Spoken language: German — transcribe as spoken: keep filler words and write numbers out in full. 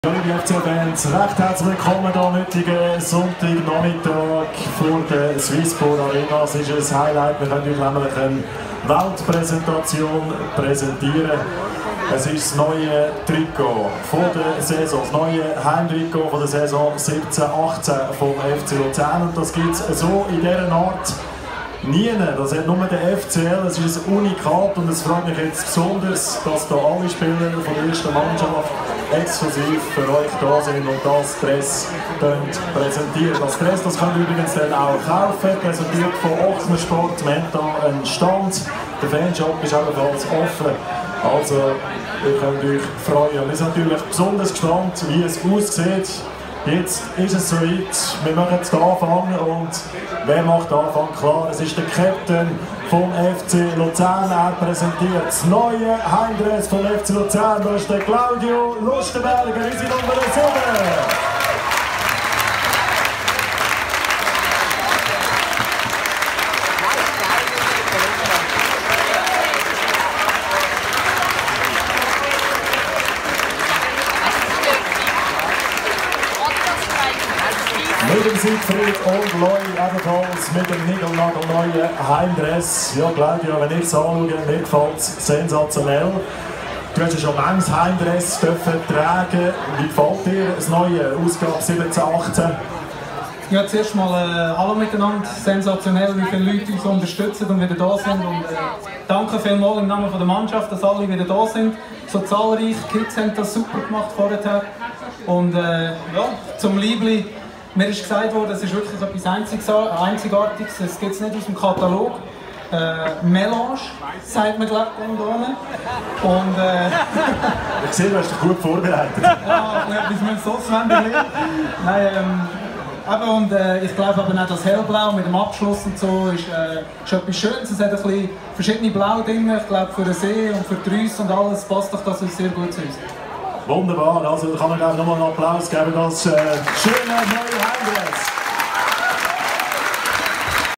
Liebe F C-Fans, recht herzlich willkommen am heutigen Sonntagnachmittag vor der Swissport Arena. Es ist ein Highlight, wir können euch nämlich eine Weltpräsentation präsentieren. Es ist das neue Trikot von der Saison, das neue Heimtrikot von der Saison siebzehn achtzehn vom F C Luzern. Und das gibt es so in dieser Art nie. Das hat nur der F C L, es ist ein Unikat und es freut mich jetzt besonders, dass da alle Spieler von der ersten Mannschaft exklusiv für euch da sind und das Dress präsentieren. Das Dress, das könnt ihr übrigens dann auch kaufen, präsentiert von Ochsner Sport. Wir haben da einen Stand, der Fanshop ist ebenfalls offen, also ihr könnt euch freuen. Wir sind natürlich besonders gespannt, wie es aussieht. Jetzt ist es soweit, wir machen jetzt den Anfang und wer macht den Anfang? Klar, es ist der Captain vom F C Luzern, er präsentiert das neue Heimdress vom F C Luzern, das ist der Claudio Lustenberger, unsere Nummer sieben. Mit dem Siegfried und Loi ebenfalls mit dem niegelnagelneuen Heimdress. Ja, Claudio, wenn ich es anschaue, mir gefällt es sensationell. Du hast ja schon manches Heimdress dürfen tragen. Wie gefällt dir das neue Ausgabe siebzehn achtzehn? Ja, zuerst mal äh, hallo miteinander. Sensationell, wie viele Leute uns unterstützen und wieder da sind. Und, äh, danke vielmals im Namen von der Mannschaft, dass alle wieder da sind. So zahlreich, die Kids haben das super gemacht vorher. Und äh, ja, zum Liebling. Mir ist gesagt worden, es ist wirklich etwas Einzigartiges, es gibt es nicht aus dem Katalog. Äh, Melange, sagt man glaube ich da unten. Und äh, ich sehe, du hast dich gut vorbereitet. Ja, etwas mit Sauce lernen. Nein, ähm, eben, und äh, ich glaube aber auch das Hellblau mit dem Abschluss und so ist, äh, ist etwas Schönes. Es hat ein bisschen verschiedene Blau drin, ich glaube für den See und für die Rüsse und alles passt doch das sehr gut zu uns. Wunderbar, also kann man auch nochmal einen Applaus geben, das äh, schöne neue Heimdress.